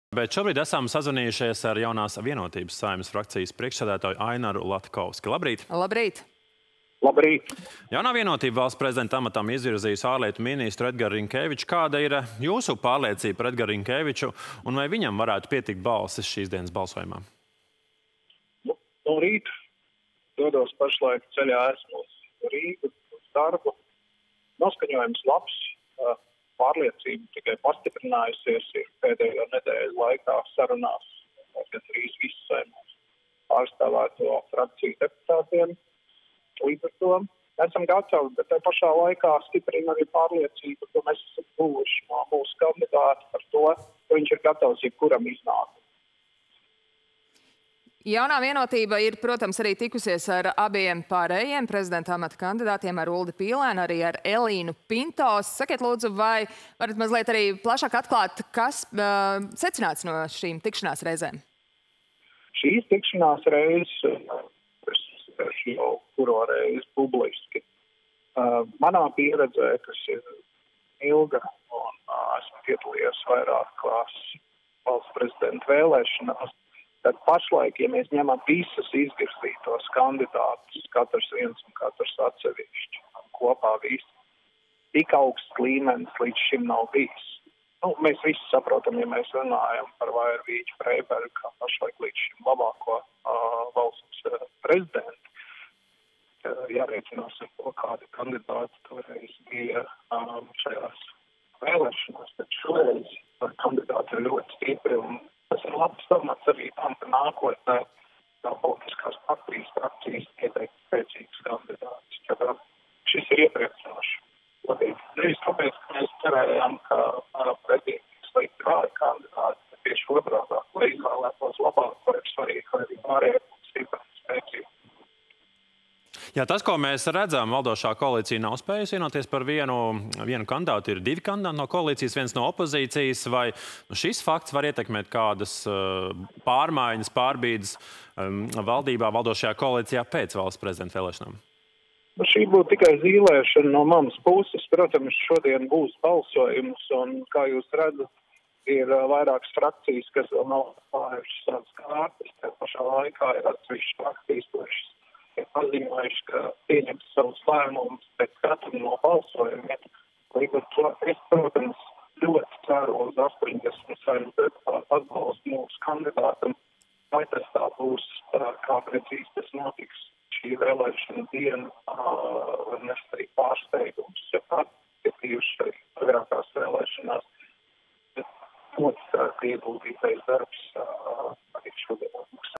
Bet šobrīd esam sazvanījušies ar jaunās Vienotības Saeimas frakcijas priekšsēdētāju Ainaru Latkovski. Labrīt! Labrīt! Labrīt! Jaunā Vienotība valsts prezidenta amatam izvirzījusi ārlietu ministru Edgaru Rinkeviču. Kāda ir jūsu pārliecība par Edgaru Rinkeviču un vai viņam varētu pietikt balsis šīs dienas balsojumā? No rīta dodos pašlaik ceļā esmu uz Rīgu, uz darbu. Noskaņojums labs. Pārliecība tikai pastiprinājusies ir pēdējo nedēļu laikā sarunās ar gandrīz visu Saeimas pārstāvēto frakciju deputātiem. Līdz ar to esam gatavi, bet tajā pašā laikā stiprina arī pārliecība, ka mēs esam guvuši no mūsu kandidāta par to, ka viņš ir gatavs jebkuram iznākumam. Jaunā Vienotība ir, protams, arī tikusies ar abiem pārējiem prezidenta amata kandidātiem, ar Uldi Pīlēnu, arī ar Elīnu Pintos. Sakiet, lūdzu, vai varat mazliet arī plašāk atklāt, kas secināts no šīm tikšanās reizēm? Šīs tikšanās reizes, es jau kuro reizi publiski, manā pieredzē, kas ir ilga, un esmu piedalījies vairākās valsts prezidenta vēlēšanās, tad pašlaik, ja mēs ņemam visus izvirzītos kandidātus, katrs viens un katrs atsevišķi, kopā visi, tik augsts līmenis līdz šim nav bijis. Mēs visi saprotam, ja mēs runājam par Vairvīķu Freibergu, kā pašlaik līdz šim labāko valsts prezidentu. Jārēķinās ar to, kādi kandidāti toreiz bija šajās vēlēšanās, tad šoreiz kandidāti ir ļoti stipri un tas ir labs pamats arī tam, ka nākotnē politiskās partijas frakcijas ieteikt spēcīgs kandidāts. Šis ir iepriecinoši. Nevis tāpēc, ka mēs cerējām, ka pretī slikti kādi kandidāti tieši otrādā, lai izvēlētos labāk, vai ir svarīgi, vai arī pārējie stipri spēcīgi. Jā, tas, ko mēs redzam, valdošā koalīcija nav spējusi vienoties par vienu kandidātu. Ir divi kandidāti no koalīcijas, viens no opozīcijas. Vai šis fakts var ietekmēt kādas pārmaiņas, pārbīdes valdībā, valdošajā koalīcijā pēc valsts prezidenta vēlēšanām? Šī būtu tikai zīlēšana no manas puses. Protams, šodien būs balsojums, un, kā jūs redzat, ir vairākas frakcijas, kas vēl nav atklājušas savas kārtas. Tā pašā laikā ir atsevišķas frakcijas, kuras ir paziņojuši, ka pieņems savus lēmumus pēc katra no balsojumiem. Līdz ar to es, protams, ļoti ceru uz 80 Saeimas deputātu atbalstu mūsu kandidātam. Vai tas tā būs, kā precīzi tas notiks šī vēlēšana diena, var nest arī pārsteigums, ja kāds ir bijuši arī agrākās vēlēšanās. Bet ļoti ceru, ka ieguldītais darbs